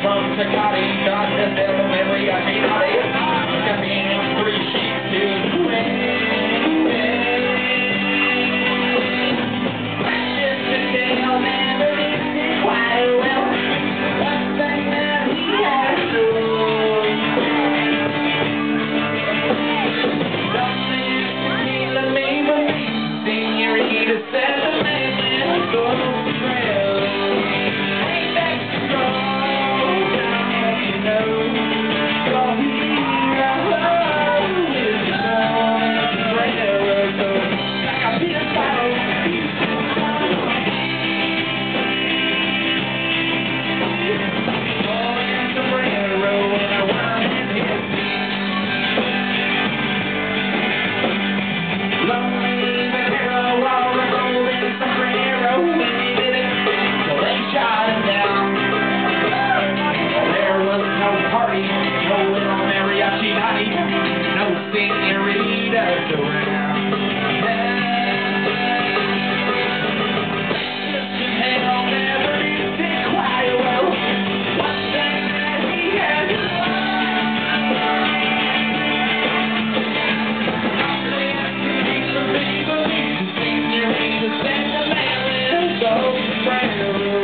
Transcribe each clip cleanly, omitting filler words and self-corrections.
from Tecate, got the devil mariachi naughty. Caffeine and 3 sheets to the wind. Precious today, I'll never do quite well. One thing that he has to lose. Don't think tequila me, but señorita said the man is so frail. No señoritas around. Hell never did quite well. One thing that he has señoritas and the man is Sombrero.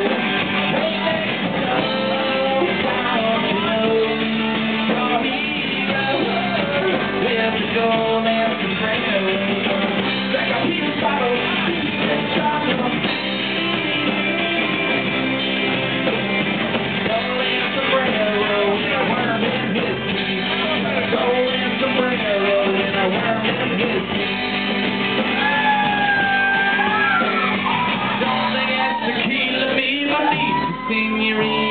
Gold and Sombrero, like a huge bottle, and chocolate. Gold and Sombrero, and a worm in his teeth. Gold and Sombrero, and a worm in his teeth. Don't think that's tequila, me, my niece, señorita.